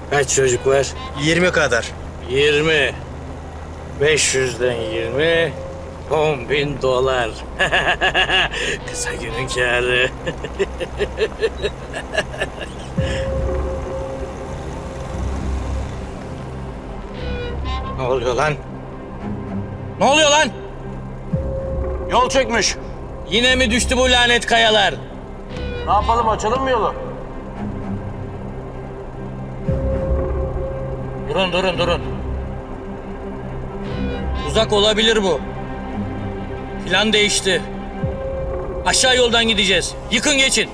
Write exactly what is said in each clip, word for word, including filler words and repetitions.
Kaç çocuk var? Yirmi kadar. Yirmi. Beş yüzden yirmi. On bin dolar. Kısa günün kârı. Ne oluyor lan? Ne oluyor lan? Yol çökmüş. Yine mi düştü bu lanet kayalar? Ne yapalım, açalım mı yolu? Durun, durun, durun. Uzak olabilir bu. Plan değişti. Aşağı yoldan gideceğiz. Yıkın geçin.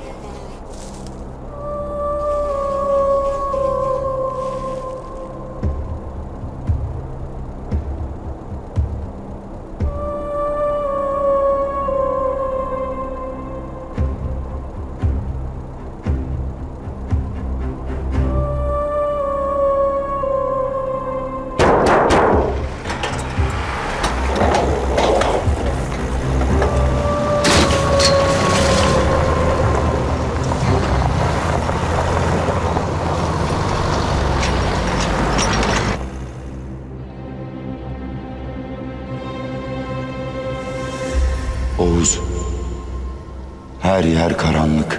Oğuz, her yer karanlık.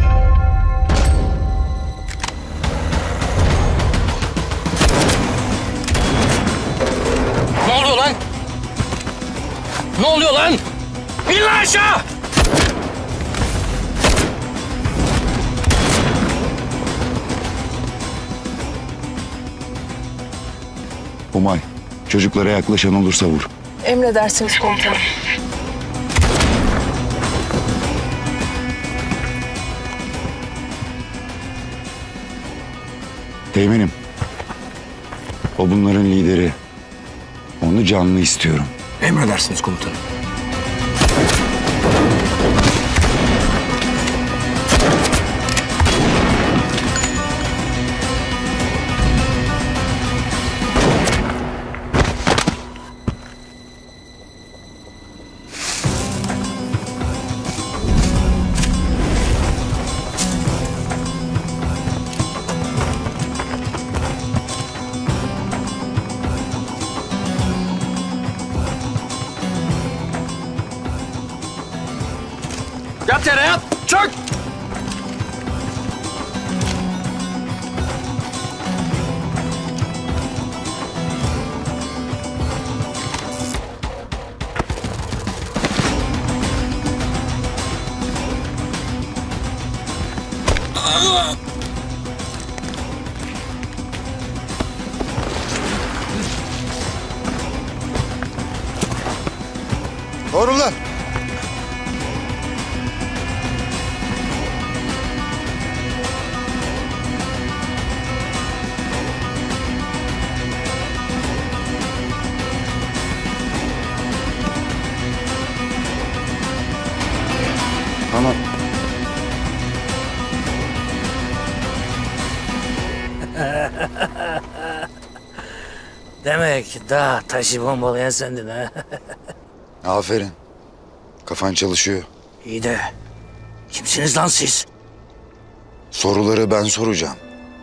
Ne oluyor lan? Ne oluyor lan? İn lan aşağı! Umay, çocuklara yaklaşan olursa vur. Emredersiniz komutanım. Teğmenim, o bunların lideri. Onu canlı istiyorum. Emredersiniz komutanım. Yat yere yat! Çök! Doğru lan. Tamam. Demek daha taşı bombalayan sendin ha? Aferin. Kafan çalışıyor. İyi de kimsiniz lan siz? Soruları ben soracağım.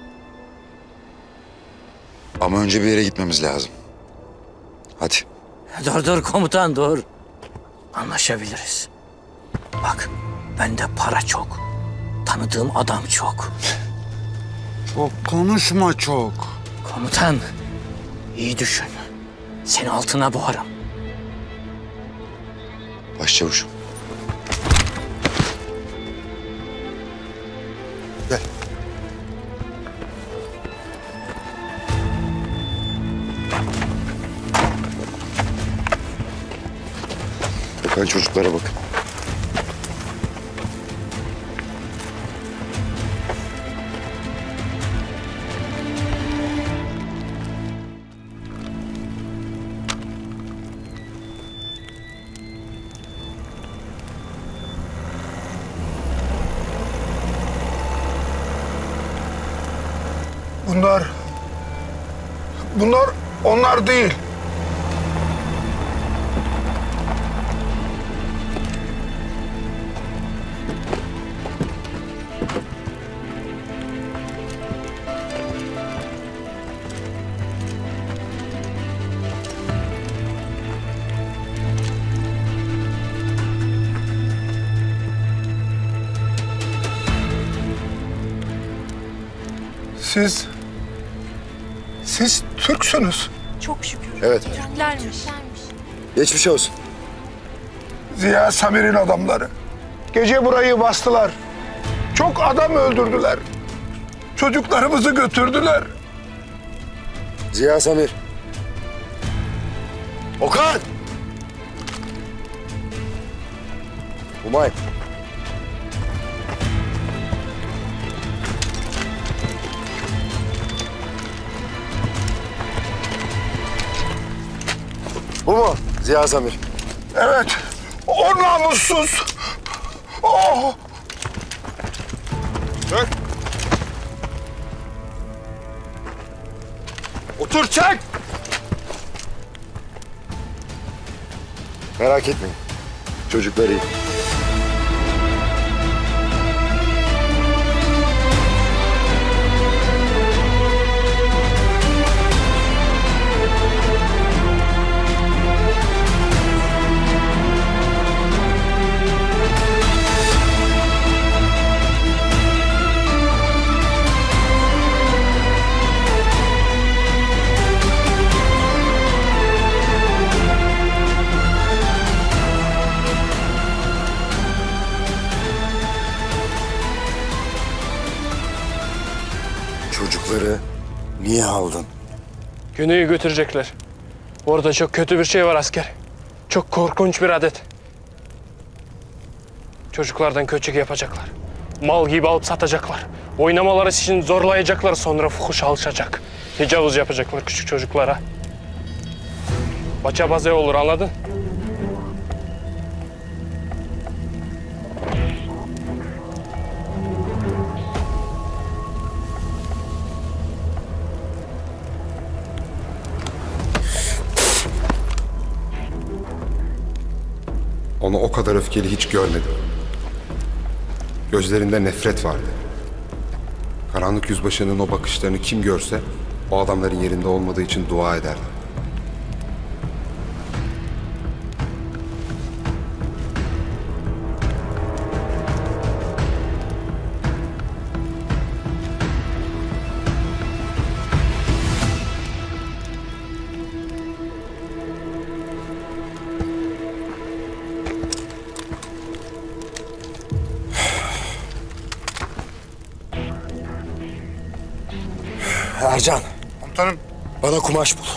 Ama önce bir yere gitmemiz lazım. Hadi. Dur dur komutan dur. Anlaşabiliriz. Bak bende para çok. Tanıdığım adam çok. Çok konuşma çok. Komutan iyi düşün. Seni altına boğarım. Başçavuşum. Gel. Bakın çocuklara bakın. Bunlar... Bunlar onlar değil. Siz... Siz Türksünüz. Çok şükür. Evet. Türklermiş. Geçmiş olsun. Ziya Samir'in adamları. Gece burayı bastılar. Çok adam öldürdüler. Çocuklarımızı götürdüler. Ziya Samir. Okan! Umay. Bu mu Ziya Samir? Evet, o namussuz. Oh! Çök. Otur, çek! Merak etmeyin. Çocuklar iyi. Çocukları niye aldın? Güney'i götürecekler. Orada çok kötü bir şey var asker. Çok korkunç bir adet. Çocuklardan köçek yapacaklar. Mal gibi alıp satacaklar. Oynamaları için zorlayacaklar, sonra fuhuş alışacak. Tecavüz yapacaklar küçük çocuklara. Baça baze olur, anladın? Onu o kadar öfkeli hiç görmedim. Gözlerinde nefret vardı. Karanlık yüzbaşının o bakışlarını kim görse o adamların yerinde olmadığı için dua ederdi. Ercan, Komutanım, bana kumaş bul.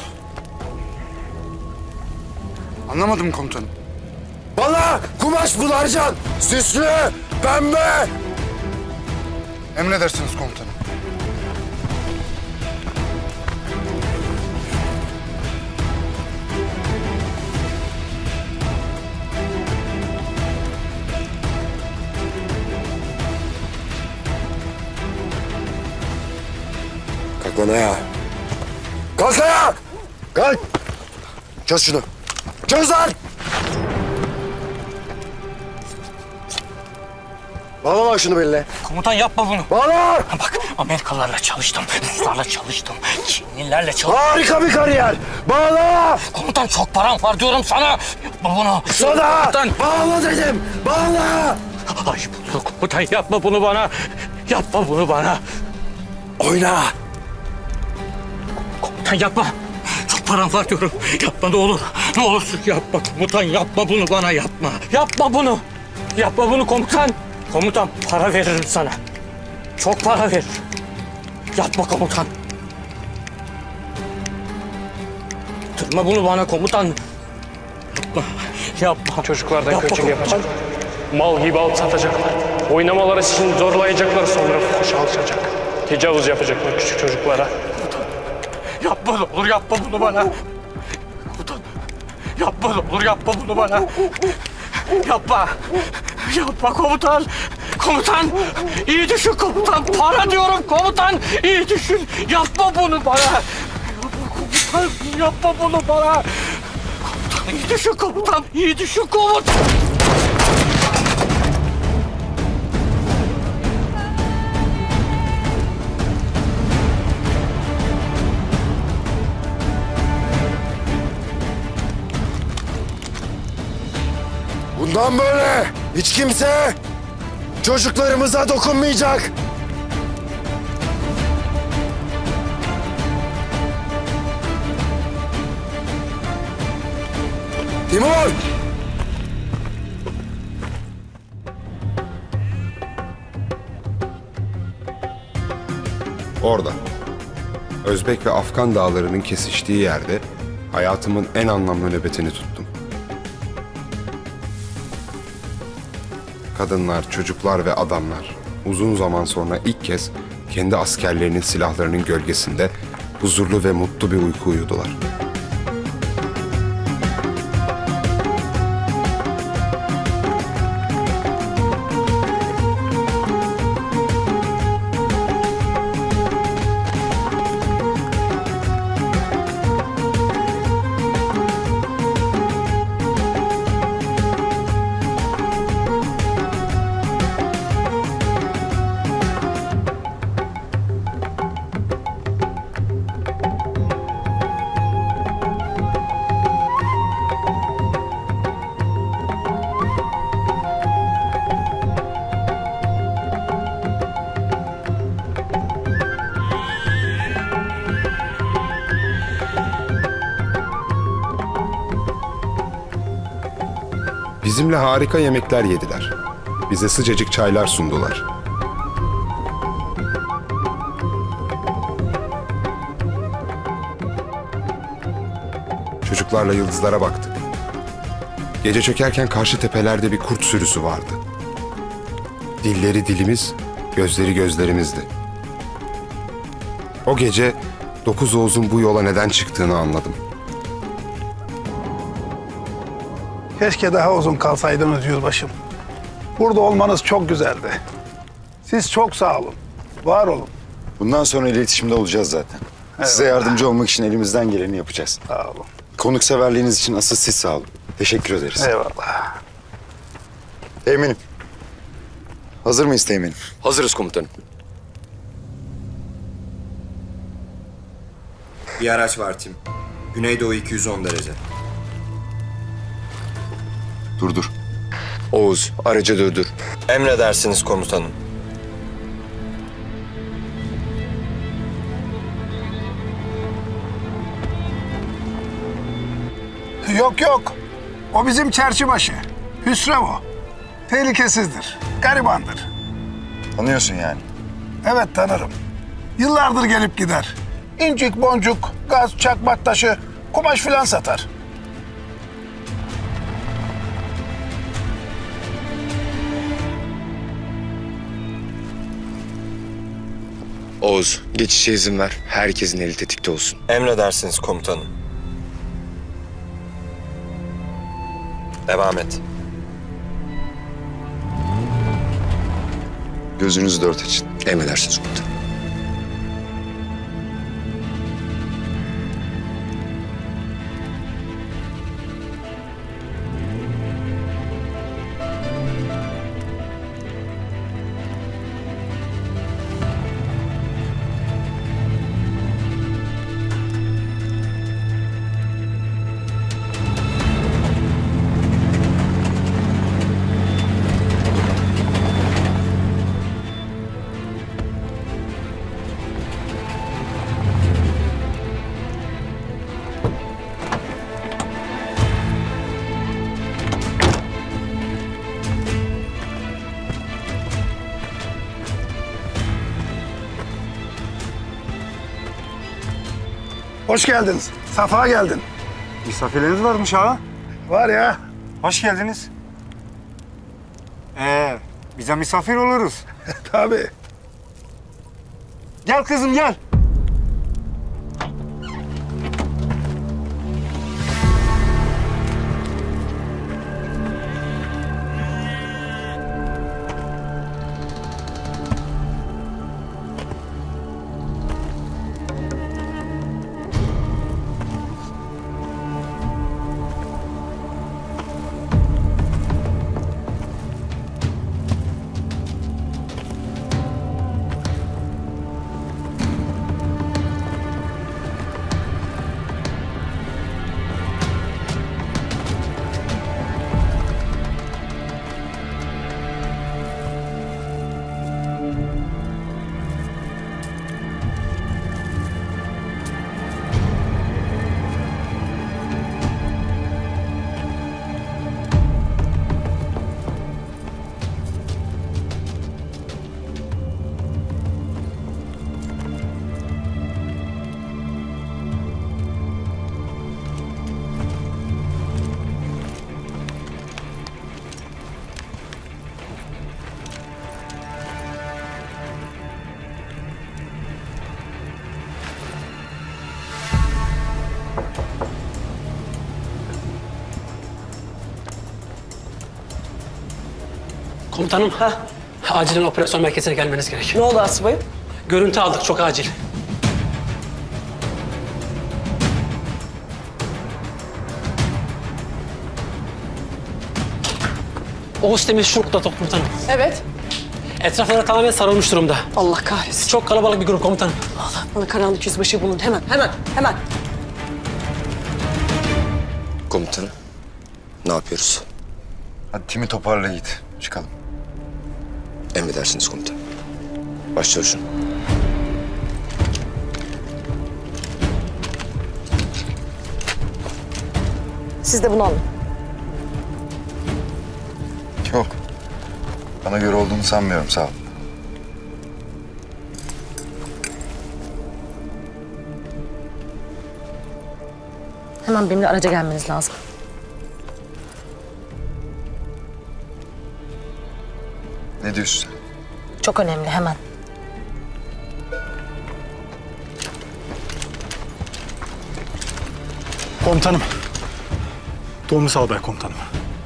anlamadım komutanım. Bana kumaş bul Ercan! Süslü, pembe! Emredersiniz komutanım. Kalk lan ayağa. Kalk ayağa! Kalk! Çöz şunu. Çöz lan! Bağla lan şunu beline. Komutan yapma bunu. Bağla! Bak, Amerikalılarla çalıştım, Ruslarla çalıştım, Çinlilerle çalıştım. Harika bir kariyer! Bağla! Komutan çok param var diyorum sana. Yapma bunu. Sana! Komutan. Bağla dedim! Bağla! Ay bunu komutan, yapma bunu bana. Yapma bunu bana. Oyna! Komutan yapma. Çok param var diyorum. Yapma ne olur. Ne olursun yapma komutan, yapma bunu bana, yapma. Yapma bunu. Yapma bunu komutan. Komutan, para veririm sana. Çok para veririm. Yapma komutan. Yaptırma bunu bana komutan. Yapma. Yapma. Çocuklardan Yapma köçek komutan. yapacak. Mal gibi alıp satacaklar. Oynamaları için zorlayacaklar, sonra fuhuş alışacak. Tecavüz yapacaklar küçük çocuklara. Yapma ne olur, yapma bunu bana. Komutan, yapma ne olur, yapma bunu bana. Yapma. Yapma komutan. Komutan, iyi düşün komutan. Para diyorum komutan. İyi düşün. Yapma bunu bana. Yapma komutan. Yapma bunu bana. Komutan, iyi düşün komutan. İyi düşün komutan. Bundan böyle hiç kimse çocuklarımıza dokunmayacak. Değil mi var? Orada, Özbek ve Afgan dağlarının kesiştiği yerde hayatımın en anlamlı nöbetini tuttum. Kadınlar, çocuklar ve adamlar uzun zaman sonra ilk kez kendi askerlerinin silahlarının gölgesinde huzurlu ve mutlu bir uyku uyudular. Bizimle harika yemekler yediler. Bize sıcacık çaylar sundular. Çocuklarla yıldızlara baktık. Gece çökerken karşı tepelerde bir kurt sürüsü vardı. Dilleri dilimiz, gözleri gözlerimizdi. O gece Dokuz Oğuz'un bu yola neden çıktığını anladım. Keşke daha uzun kalsaydınız yüzbaşım. Burada olmanız çok güzeldi. Siz çok sağ olun. Var olun. Bundan sonra iletişimde olacağız zaten. Size yardımcı olmak için elimizden geleni yapacağız. Sağ olun. Konukseverliğiniz için asıl siz sağ olun. Teşekkür ederiz. Eyvallah. Teğmenim. Hazır mıyız teğmenim? Hazırız komutanım. Bir araç var Tim. Güneydoğu iki yüz on derece. Durdur. Oğuz, aracı durdur. Emredersiniz komutanım. Yok yok. O bizim çerçibaşı. Hüsrev o. Tehlikesizdir. Garibandır. Tanıyorsun yani. Evet tanırım. Yıllardır gelip gider. İncik boncuk, gaz, çakmak taşı, kumaş filan satar. Oğuz, geçişe izin ver. Herkesin eli tetikte olsun. Emredersiniz komutanım. Devam et. Gözünüzü dört açın. Emredersiniz komutanım. Hoş geldiniz. Safa geldin. Misafirleriniz varmış ha. Var ya. Hoş geldiniz. Ee, bize misafir oluruz. Tabii. Gel kızım gel. Komutanım, ha? Acilen operasyon merkezine gelmeniz gerek. Ne oldu asubayım? Görüntü aldık, çok acil. Oğuz Temiz şu noktada komutanım. Evet. Etrafları tamamen sarılmış durumda. Allah kahretsin. Çok kalabalık bir grup komutanım. Allah bana karanlık yüzbaşı bulun. Hemen, hemen, hemen. Komutanım. Ne yapıyoruz? Hadi timi toparla Yiğit. Çıkalım. Emredersiniz komutanım. Başçavuşum. Siz de bunu alın. Yok. Bana göre olduğunu sanmıyorum, sağ ol. Hemen benimle araca gelmeniz lazım. Ne diyorsun sen? Çok önemli, hemen. Komutanım. Tomris Albay komutanım.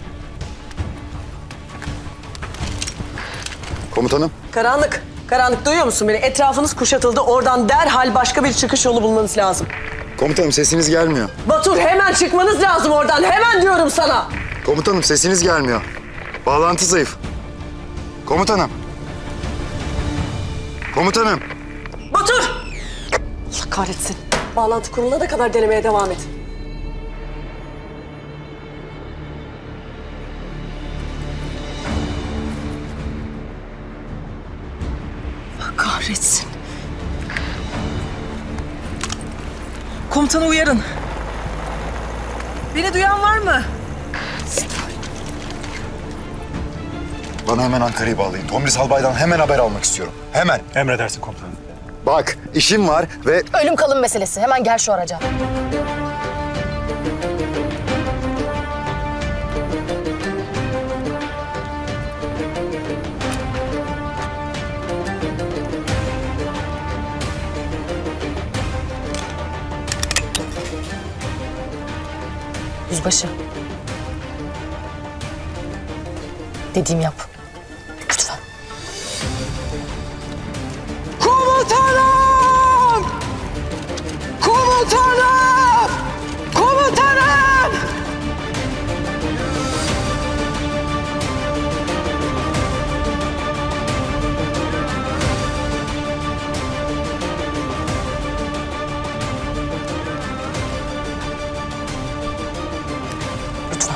Komutanım. Karanlık, karanlık duyuyor musun beni? Etrafınız kuşatıldı. Oradan derhal başka bir çıkış yolu bulmanız lazım. Komutanım sesiniz gelmiyor. Batur hemen çıkmanız lazım oradan. Hemen diyorum sana. Komutanım sesiniz gelmiyor. Bağlantı zayıf. Komutanım. Komutanım. Batur! Allah kahretsin. Bağlantı kurulana kadar denemeye devam et. Allah kahretsin. Komutanı uyarın. Beni duyan var mı? Bana hemen Ankara'yı bağlayın. Tomris Albay'dan hemen haber almak istiyorum. Hemen. Emredersin komutanım. Bak işim var ve... Ölüm kalım meselesi. Hemen gel şu araca. Yüzbaşı. Dediğimi yap. Lütfen. Komutanım! Komutanım! Komutanım! Lütfen.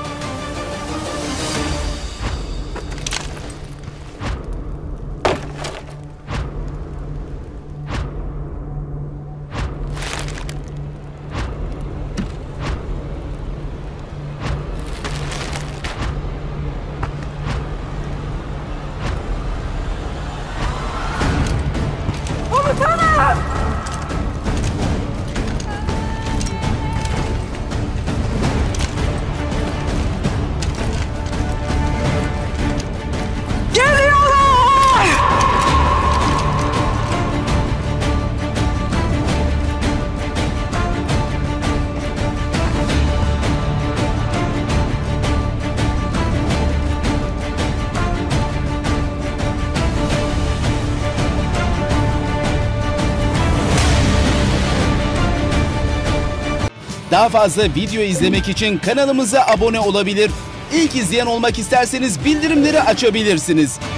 Komutanım! Geliyorlar! Daha fazla video izlemek için kanalımıza abone olabilir. İlk izleyen olmak isterseniz bildirimleri açabilirsiniz.